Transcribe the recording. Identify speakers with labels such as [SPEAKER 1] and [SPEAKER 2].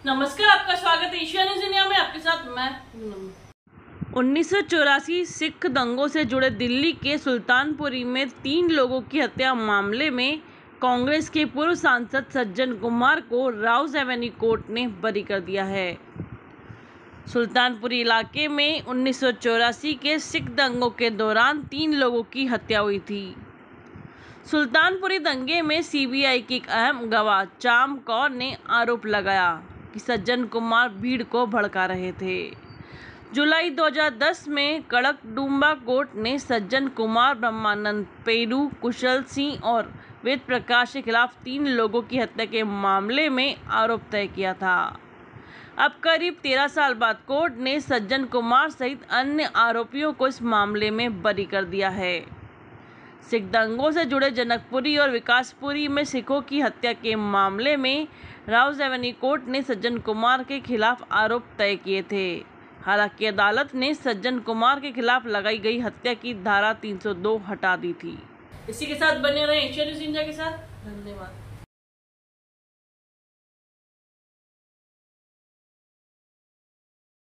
[SPEAKER 1] नमस्कार, आपका स्वागत है एशिया न्यूज इंडिया में। आपके साथ मैं 1984 सिख दंगों से जुड़े दिल्ली के सुल्तानपुरी में 3 लोगों की हत्या मामले में कांग्रेस के पूर्व सांसद सज्जन कुमार को राउज एवेन्यू कोर्ट ने बरी कर दिया है। सुल्तानपुरी इलाके में 1984 के सिख दंगों के दौरान 3 लोगों की हत्या हुई थी। सुल्तानपुरी दंगे में सीबीआई की एक अहम गवाह चाम कौर ने आरोप लगाया कि सज्जन कुमार भीड़ को भड़का रहे थे। जुलाई 2010 में कड़कडुम्बा कोर्ट ने सज्जन कुमार, ब्रह्मानंद पेरू, कुशल सिंह और वेद प्रकाश के खिलाफ 3 लोगों की हत्या के मामले में आरोप तय किया था। अब करीब 13 साल बाद कोर्ट ने सज्जन कुमार सहित अन्य आरोपियों को इस मामले में बरी कर दिया है। सिख दंगों से जुड़े जनकपुरी और विकासपुरी में सिखों की हत्या के मामले में राउज एवेन्यू कोर्ट ने सज्जन कुमार के खिलाफ आरोप तय किए थे। हालांकि अदालत ने सज्जन कुमार के खिलाफ लगाई गई हत्या की धारा 302 हटा दी थी। इसी के साथ बने रहे एशिया न्यूज इंडिया के साथ। धन्यवाद।